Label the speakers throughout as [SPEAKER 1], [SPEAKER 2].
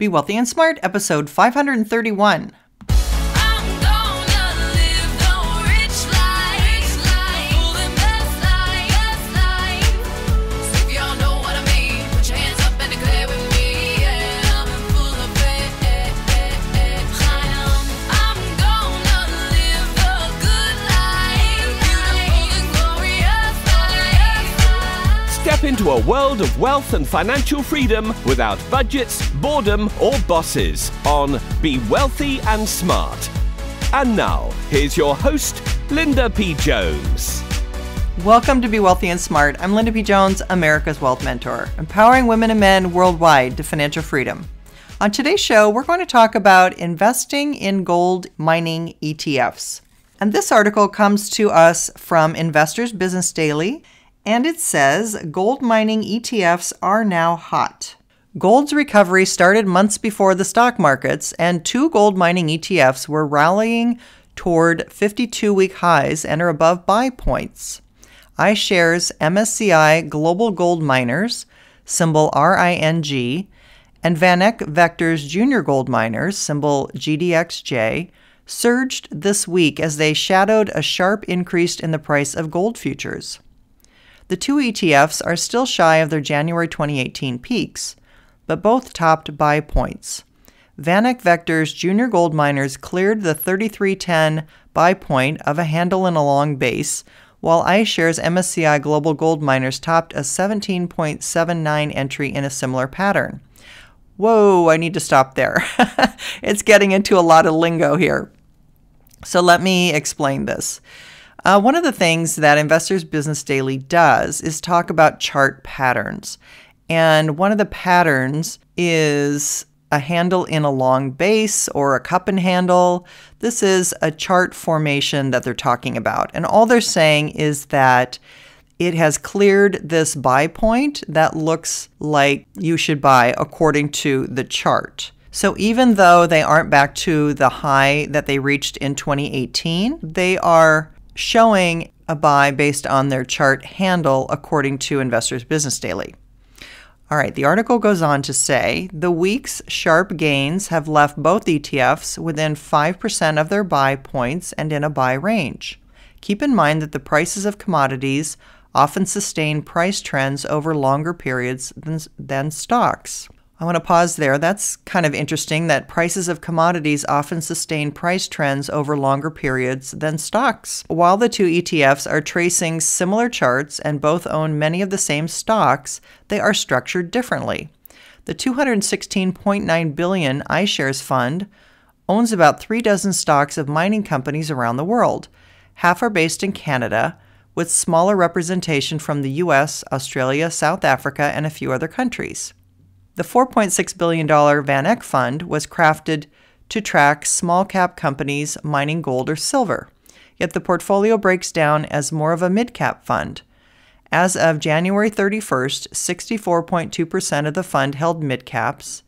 [SPEAKER 1] Be Wealthy and Smart, episode 531.
[SPEAKER 2] Step into a world of wealth and financial freedom without budgets, boredom, or bosses on Be Wealthy and Smart. And now, here's your host, Linda P. Jones.
[SPEAKER 1] Welcome to Be Wealthy and Smart. I'm Linda P. Jones, America's Wealth Mentor, empowering women and men worldwide to financial freedom. On today's show, we're going to talk about investing in gold mining ETFs. And this article comes to us from Investors Business Daily. And it says, gold mining ETFs are now hot. Gold's recovery started months before the stock markets, and two gold mining ETFs were rallying toward 52-week highs and are above buy points. iShares MSCI Global Gold Miners, symbol RING, and VanEck Vector's Junior Gold Miners, symbol GDXJ, surged this week as they shadowed a sharp increase in the price of gold futures. The two ETFs are still shy of their January 2018 peaks, but both topped buy points. VanEck Vector's Junior Gold Miners cleared the 3310 buy point of a handle in a long base, while iShares MSCI Global Gold Miners topped a 17.79 entry in a similar pattern. Whoa, I need to stop there. It's getting into a lot of lingo here. So let me explain this. One of the things that Investors Business Daily does is talk about chart patterns. And one of the patterns is a handle in a long base or a cup and handle. This is a chart formation that they're talking about. And all they're saying is that it has cleared this buy point that looks like you should buy according to the chart. So even though they aren't back to the high that they reached in 2018, they are showing a buy based on their chart handle according to Investors Business Daily. All right, the article goes on to say, the week's sharp gains have left both ETFs within 5% of their buy points and in a buy range. Keep in mind that the prices of commodities often sustain price trends over longer periods than stocks. I want to pause there. That's kind of interesting that prices of commodities often sustain price trends over longer periods than stocks. While the two ETFs are tracing similar charts and both own many of the same stocks, they are structured differently. The $216.9 billion iShares fund owns about 3 dozen stocks of mining companies around the world. Half are based in Canada, with smaller representation from the US, Australia, South Africa, and a few other countries. The $4.6 billion VanEck fund was crafted to track small-cap companies mining gold or silver, yet the portfolio breaks down as more of a mid-cap fund. As of January 31st, 64.2% of the fund held mid-caps,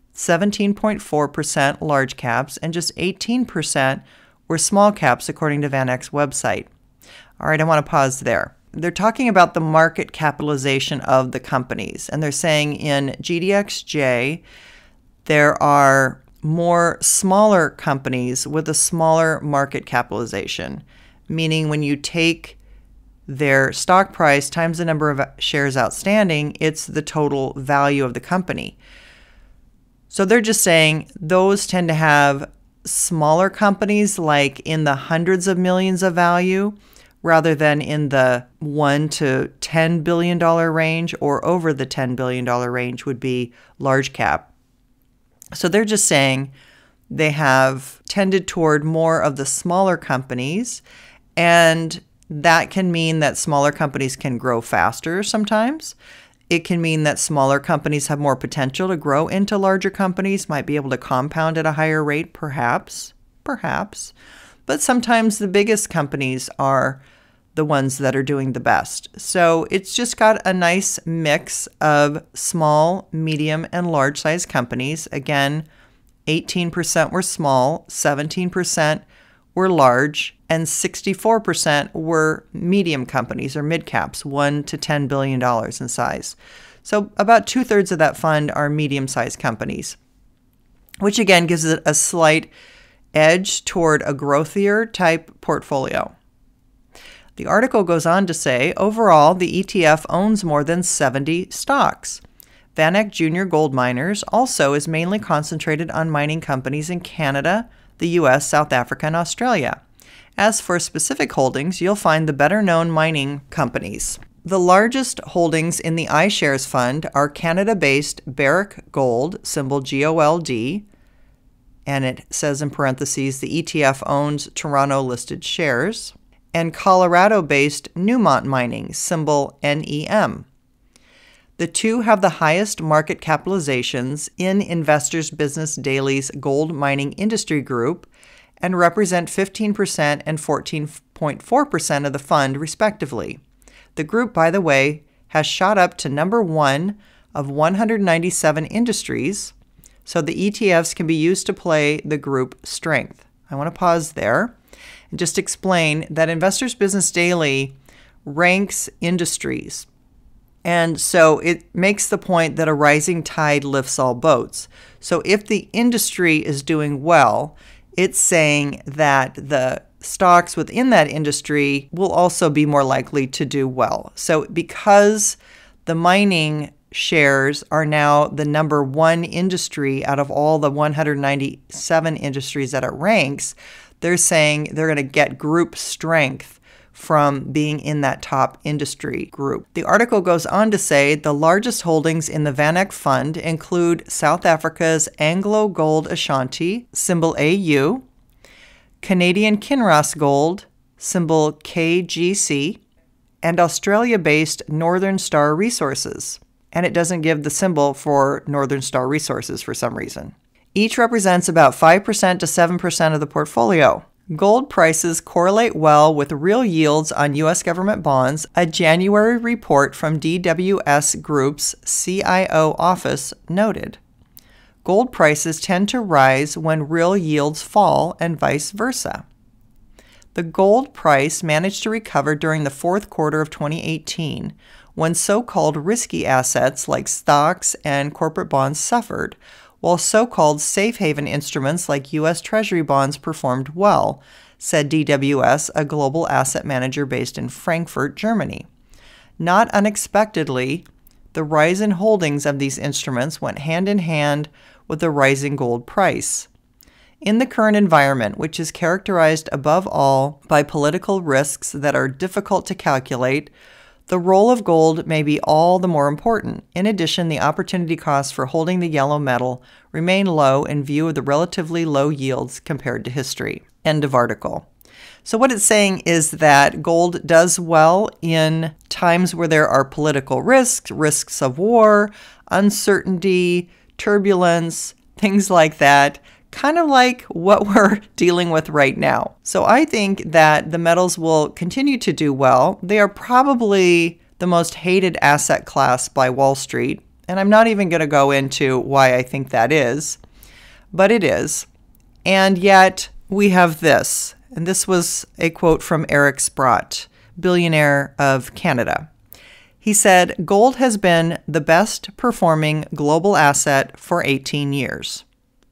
[SPEAKER 1] 17.4% large caps, and just 18% were small caps according to VanEck's website. All right, I want to pause there. They're talking about the market capitalization of the companies, and they're saying in GDXJ, there are more smaller companies with a smaller market capitalization, meaning when you take their stock price times the number of shares outstanding, it's the total value of the company. So they're just saying those tend to have smaller companies like in the hundreds of millions of value, rather than in the $1 to $10 billion range, or over the $10 billion range would be large cap. So they're just saying they have tended toward more of the smaller companies, and that can mean that smaller companies can grow faster sometimes. It can mean that smaller companies have more potential to grow into larger companies, might be able to compound at a higher rate, perhaps. But sometimes the biggest companies are the ones that are doing the best. So it's just got a nice mix of small, medium, and large size companies. Again, 18% were small, 17% were large, and 64% were medium companies or mid caps, $1 to $10 billion in size. So about 2/3 of that fund are medium-sized companies. which again gives it a slight edge toward a growthier type portfolio. The article goes on to say, overall, the ETF owns more than 70 stocks. VanEck Junior Gold Miners also is mainly concentrated on mining companies in Canada, the US, South Africa, and Australia. As for specific holdings, you'll find the better-known mining companies. The largest holdings in the iShares fund are Canada-based Barrick Gold, symbol GOLD, and it says in parentheses, the ETF owns Toronto-listed shares, and Colorado-based Newmont Mining, symbol NEM. The two have the highest market capitalizations in Investors Business Daily's gold mining industry group and represent 15% and 14.4% of the fund, respectively. The group, by the way, has shot up to number 1 of 197 industries, so the ETFs can be used to play the group strength. I want to pause there and just explain that Investors Business Daily ranks industries. And so it makes the point that a rising tide lifts all boats. So if the industry is doing well, it's saying that the stocks within that industry will also be more likely to do well. So because the mining shares are now the number 1 industry out of all the 197 industries that it ranks, they're saying they're going to get group strength from being in that top industry group. The article goes on to say the largest holdings in the VanEck fund include South Africa's Anglo Gold Ashanti, symbol AU, Canadian Kinross Gold, symbol KGC, and Australia-based Northern Star Resources. And it doesn't give the symbol for Northern Star Resources for some reason. Each represents about 5% to 7% of the portfolio. Gold prices correlate well with real yields on U.S. government bonds, a January report from DWS Group's CIO office noted. Gold prices tend to rise when real yields fall and vice versa. The gold price managed to recover during the fourth quarter of 2018 when so-called risky assets like stocks and corporate bonds suffered, while so-called safe haven instruments like U.S. Treasury bonds performed well, said DWS, a global asset manager based in Frankfurt, Germany. Not unexpectedly, the rise in holdings of these instruments went hand in hand with the rising gold price. In the current environment, which is characterized above all by political risks that are difficult to calculate, the role of gold may be all the more important. In addition, the opportunity costs for holding the yellow metal remain low in view of the relatively low yields compared to history. End of article. So what it's saying is that gold does well in times where there are political risks, risks of war, uncertainty, turbulence, things like that, kind of like what we're dealing with right now. So I think that the metals will continue to do well. They are probably the most hated asset class by Wall Street, and I'm not even going to go into why I think that is, but it is. And yet we have this, and this was a quote from Eric Sprott, billionaire of Canada. He said, "Gold has been the best performing global asset for 18 years.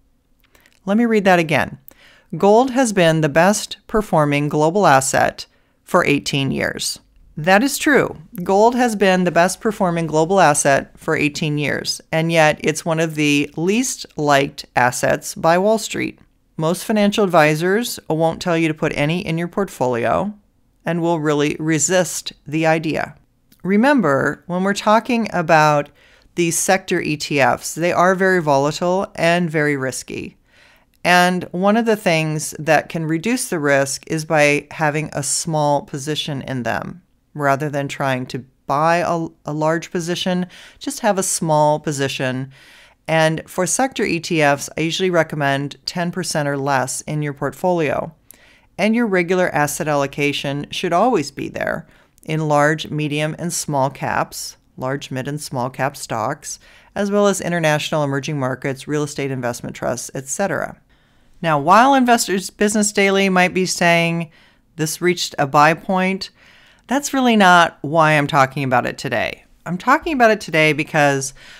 [SPEAKER 1] Let me read that again. Gold has been the best performing global asset for 18 years. That is true. Gold has been the best performing global asset for 18 years, and yet it's one of the least liked assets by Wall Street. Most financial advisors won't tell you to put any in your portfolio and will really resist the idea. Remember, when we're talking about these sector ETFs, they are very volatile and very risky. And one of the things that can reduce the risk is by having a small position in them. Rather than trying to buy a large position, just have a small position. And for sector ETFs, I usually recommend 10% or less in your portfolio. And your regular asset allocation should always be there in large, medium, and small caps, large, mid, and small cap stocks, as well as international emerging markets, real estate investment trusts, etc. Now, while Investors Business Daily might be saying this reached a buy point, that's really not why I'm talking about it today. I'm talking about it today because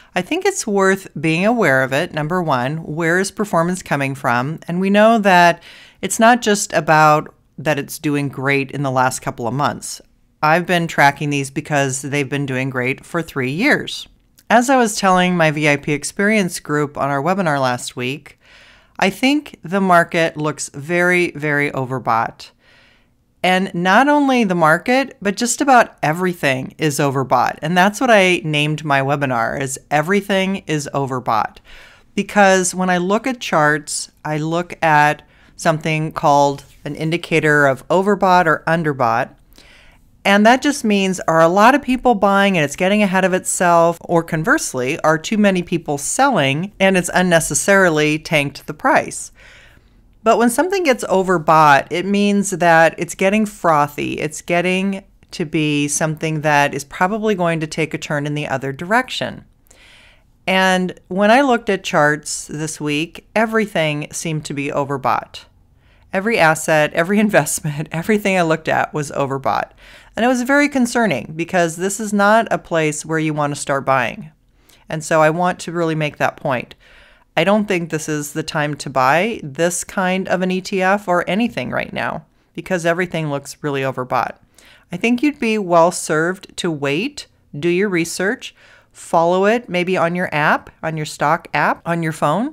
[SPEAKER 1] I think it's worth being aware of it. Number one, where is performance coming from? And we know that it's not just about that it's doing great in the last couple of months. I've been tracking these because they've been doing great for 3 years. As I was telling my VIP experience group on our webinar last week, I think the market looks very, very overbought. And not only the market, but just about everything is overbought. And that's what I named my webinar, is everything is overbought. Because when I look at charts, I look at something called an indicator of overbought or underbought. And that just means, are a lot of people buying and it's getting ahead of itself? Or conversely, are too many people selling and it's unnecessarily tanked the price? But when something gets overbought, it means that it's getting frothy. It's getting to be something that is probably going to take a turn in the other direction. And when I looked at charts this week, everything seemed to be overbought. Every asset, every investment, everything I looked at was overbought. And it was very concerning because this is not a place where you want to start buying. And so I want to really make that point. I don't think this is the time to buy this kind of an ETF or anything right now because everything looks really overbought. I think you'd be well served to wait, do your research, follow it maybe on your app, on your stock app, on your phone,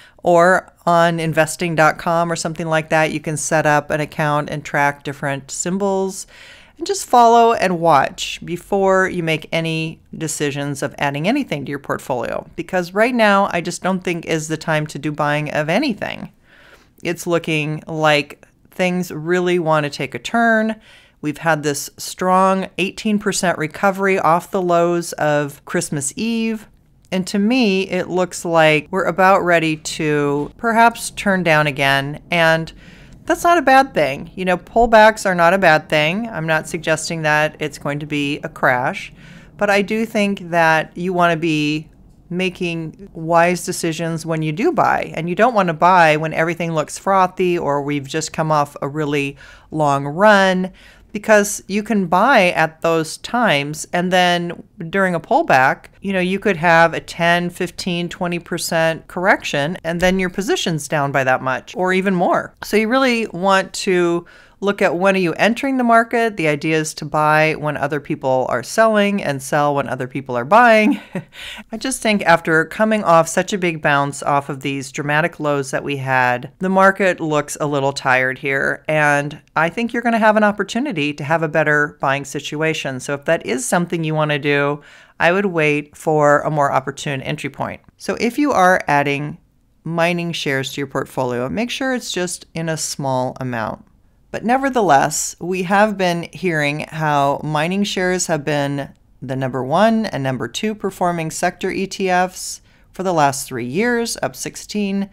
[SPEAKER 1] or on investing.com or something like that. You can set up an account and track different symbols and just follow and watch before you make any decisions of adding anything to your portfolio. Because right now, I just don't think is the time to do buying of anything. It's looking like things really want to take a turn. We've had this strong 18% recovery off the lows of Christmas Eve. And to me, it looks like we're about ready to perhaps turn down again. And that's not a bad thing. You know, pullbacks are not a bad thing. I'm not suggesting that it's going to be a crash, but I do think that you want to be making wise decisions when you do buy. And you don't want to buy when everything looks frothy or we've just come off a really long run, because you can buy at those times and then during a pullback, you know, you could have a 10, 15, 20% correction and then your position's down by that much or even more. So you really want to look at when are you entering the market. The idea is to buy when other people are selling and sell when other people are buying. I just think after coming off such a big bounce off of these dramatic lows that we had, the market looks a little tired here. And I think you're going to have an opportunity to have a better buying situation. So if that is something you want to do, I would wait for a more opportune entry point. So if you are adding mining shares to your portfolio, make sure it's just in a small amount. But nevertheless, we have been hearing how mining shares have been the number 1 and number 2 performing sector ETFs for the last 3 years, up 16%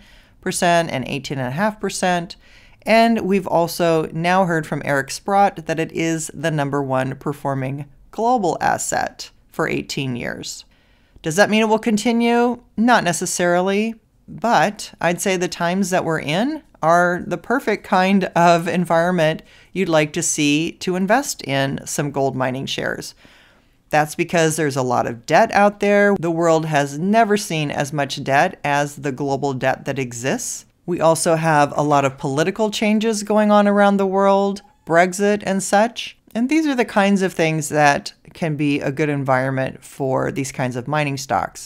[SPEAKER 1] and 18.5%. And we've also now heard from Eric Sprott that it is the number 1 performing global asset for 18 years. Does that mean it will continue? Not necessarily, but I'd say the times that we're in are the perfect kind of environment you'd like to see to invest in some gold mining shares. That's because there's a lot of debt out there. The world has never seen as much debt as the global debt that exists. We also have a lot of political changes going on around the world, Brexit and such. And these are the kinds of things that can be a good environment for these kinds of mining stocks.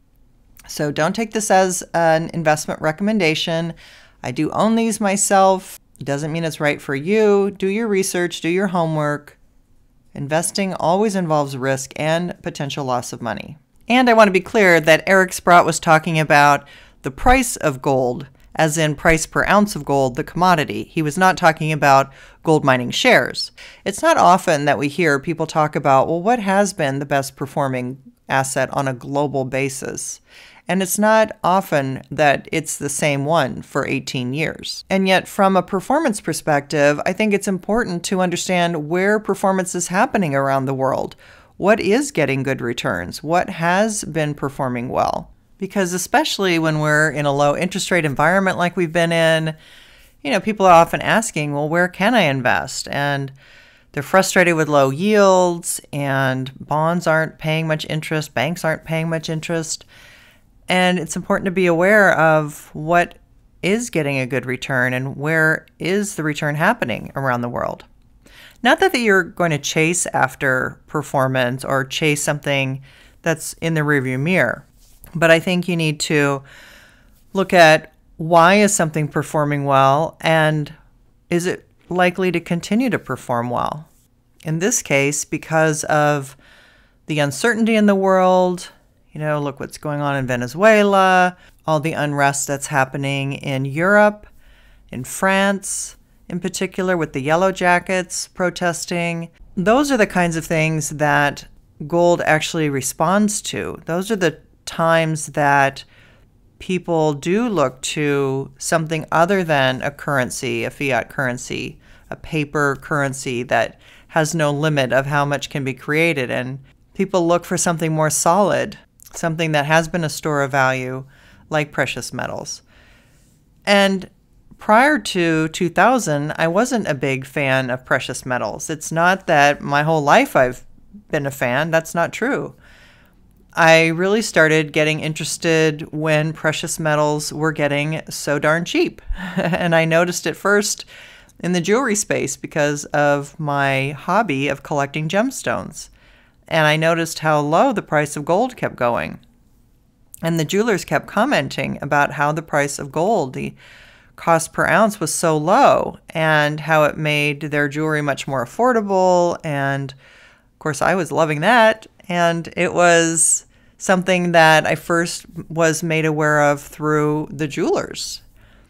[SPEAKER 1] So don't take this as an investment recommendation. I do own these myself. It doesn't mean it's right for you. Do your research, do your homework. Investing always involves risk and potential loss of money. And I want to be clear that Eric Sprott was talking about the price of gold, as in price per ounce of gold, the commodity. He was not talking about gold mining shares. It's not often that we hear people talk about, well, what has been the best performing asset on a global basis? And it's not often that it's the same one for 18 years. And yet, from a performance perspective, I think it's important to understand where performance is happening around the world. What is getting good returns? What has been performing well? Because especially when we're in a low interest rate environment like we've been in, you know, people are often asking, well, where can I invest? And they're frustrated with low yields, and bonds aren't paying much interest, banks aren't paying much interest. And it's important to be aware of what is getting a good return and where is the return happening around the world. Not that you're going to chase after performance or chase something that's in the rearview mirror, but I think you need to look at why is something performing well and is it likely to continue to perform well. In this case, because of the uncertainty in the world, look what's going on in Venezuela, all the unrest that's happening in Europe, in France, in particular with the Yellow Jackets protesting. Those are the kinds of things that gold actually responds to. Those are the times that people do look to something other than a currency, a fiat currency, a paper currency that has no limit of how much can be created. And people look for something more solid, something that has been a store of value, like precious metals. And prior to 2000, I wasn't a big fan of precious metals. It's not that my whole life I've been a fan. That's not true. I really started getting interested when precious metals were getting so darn cheap. And I noticed it first in the jewelry space because of my hobby of collecting gemstones. And I noticed how low the price of gold kept going. And the jewelers kept commenting about how the price of gold, the cost per ounce, was so low and how it made their jewelry much more affordable. And of course, I was loving that. And it was something that I first was made aware of through the jewelers.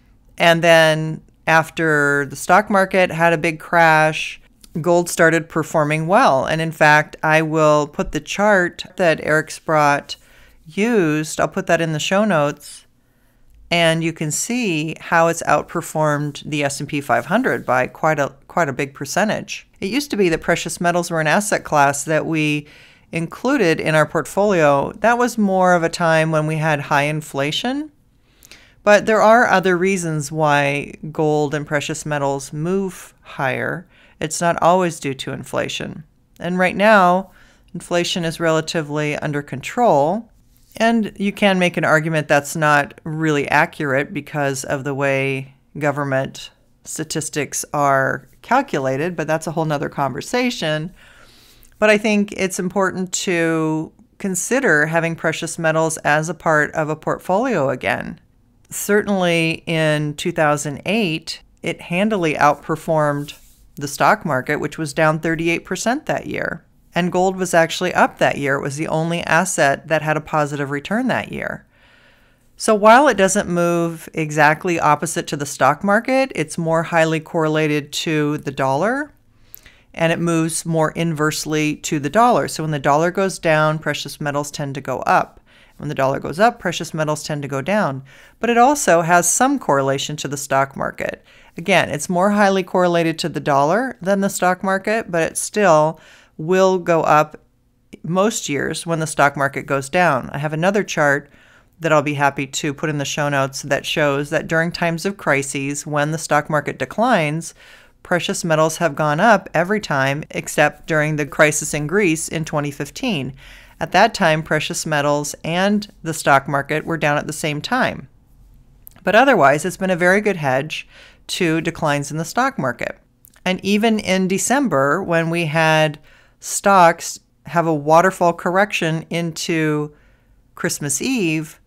[SPEAKER 1] And then after the stock market had a big crash, gold started performing well. And in fact, I will put the chart that Eric Sprott used, I'll put that in the show notes, and you can see how it's outperformed the S&P 500 by quite a big percentage. It used to be that precious metals were an asset class that we included in our portfolio. That was more of a time when we had high inflation. But there are other reasons why gold and precious metals move higher. It's not always due to inflation. And right now, inflation is relatively under control. And you can make an argument that's not really accurate because of the way government statistics are calculated, but that's a whole nother conversation. But I think it's important to consider having precious metals as a part of a portfolio again. Certainly in 2008, it handily outperformed the stock market, which was down 38% that year. And gold was actually up that year. It was the only asset that had a positive return that year. So while it doesn't move exactly opposite to the stock market, it's more highly correlated to the dollar, and it moves more inversely to the dollar. So when the dollar goes down, precious metals tend to go up. When the dollar goes up, precious metals tend to go down. But it also has some correlation to the stock market. Again, it's more highly correlated to the dollar than the stock market, but it still will go up most years when the stock market goes down. I have another chart that I'll be happy to put in the show notes that shows that during times of crises, when the stock market declines, precious metals have gone up every time except during the crisis in Greece in 2015. At that time, precious metals and the stock market were down at the same time. But otherwise, it's been a very good hedge to declines in the stock market. And even in December, when we had stocks have a waterfall correction into Christmas Eve,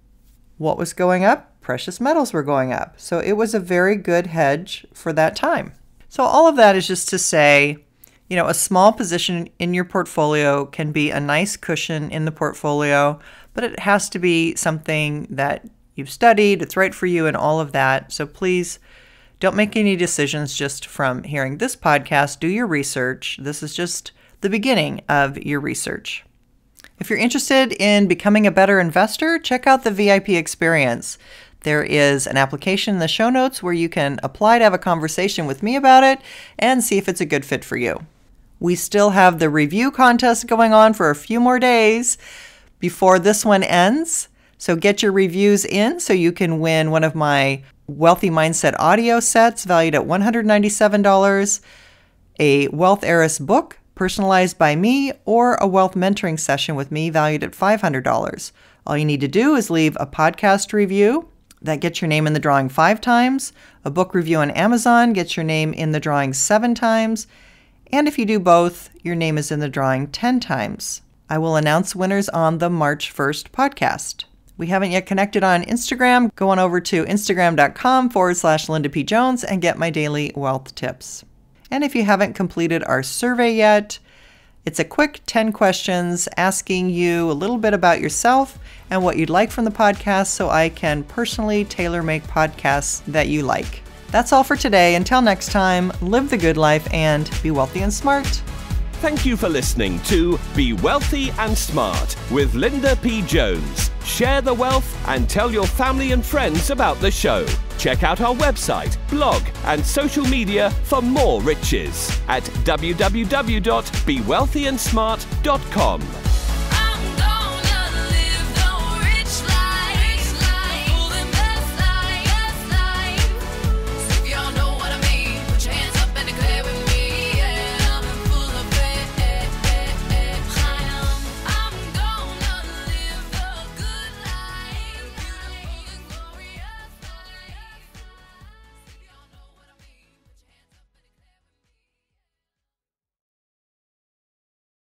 [SPEAKER 1] what was going up? Precious metals were going up. So it was a very good hedge for that time. So all of that is just to say, a small position in your portfolio can be a nice cushion in the portfolio, but it has to be something that you've studied, it's right for you and all of that. So please don't make any decisions just from hearing this podcast. Do your research. This is just the beginning of your research. If you're interested in becoming a better investor, check out the VIP experience. There is an application in the show notes where you can apply to have a conversation with me about it and see if it's a good fit for you. We still have the review contest going on for a few more days before this one ends. So get your reviews in so you can win one of my Wealthy Mindset audio sets valued at $197. a Wealth Heiress book personalized by me, or a wealth mentoring session with me valued at $500. All you need to do is leave a podcast review that gets your name in the drawing 5 times, a book review on Amazon gets your name in the drawing 7 times, and if you do both, your name is in the drawing 10 times. I will announce winners on the March 1st podcast. We haven't yet connected on Instagram. Go on over to instagram.com/Linda P. Jones and get my daily wealth tips. And if you haven't completed our survey yet, it's a quick 10 questions asking you a little bit about yourself and what you'd like from the podcast so I can personally tailor-make podcasts that you like. That's all for today. Until next time, live the good life and be wealthy and smart.
[SPEAKER 2] Thank you for listening to Be Wealthy and Smart with Linda P. Jones. Share the wealth and tell your family and friends about the show. Check out our website, blog, and social media for more riches at www.bewealthyandsmart.com.